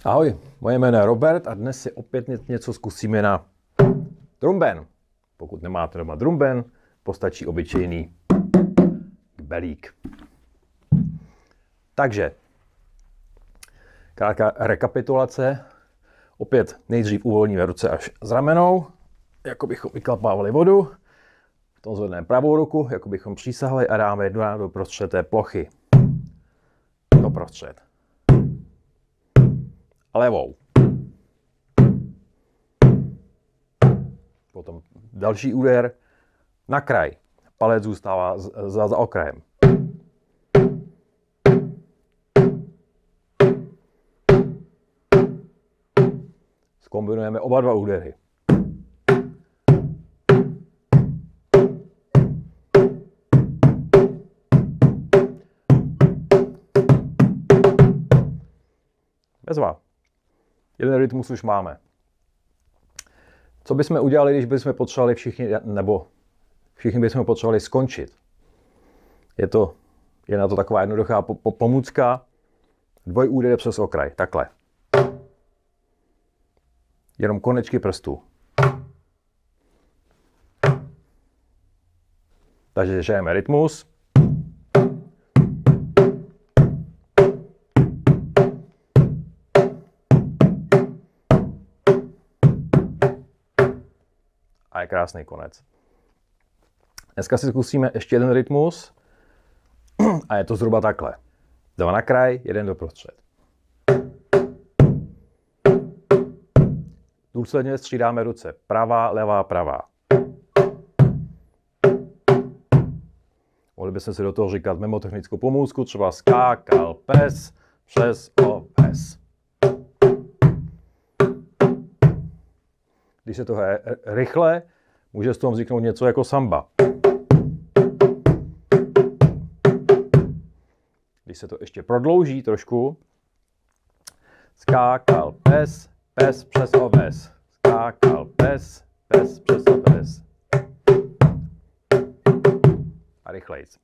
Ahoj, moje jméno je Robert a dnes si opět něco zkusíme na drumben. Pokud nemáte doma drumben, postačí obyčejný kbelík. Takže, krátká rekapitulace. Opět nejdřív uvolníme ruce až z ramenou, jako bychom vyklapávali vodu. Potom zvedneme pravou ruku, jako bychom přísahli a dáme jednu ránu do prostřed té plochy. Doprostřed. A levou. Potom další úder na kraj. Palec zůstává za okrajem. Zkombinujeme oba dva údery. Bezva. Jeden rytmus už máme. Co bychom udělali, když bychom potřebovali všichni bychom potřebovali skončit? Je na to taková jednoduchá pomůcka. Dvojúder přes okraj. Takhle. Jenom konečky prstů. Takže žijeme rytmus. A je krásný konec. Dneska si zkusíme ještě jeden rytmus a je to zhruba takhle. 2 na kraj, 1 doprostřed. Důsledně střídáme ruce. Pravá, levá, pravá. Mohli bychom si do toho říkat memotechnickou pomůcku, třeba skákal pes přes oves. Když se to hraje rychle, může z toho vzniknout něco jako samba. Když se to ještě prodlouží trošku, skákal pes, pes přes oves. Skákal pes, pes přes oves. A rychlejc.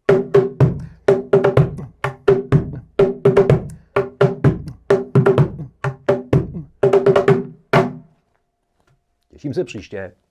Těším se příště.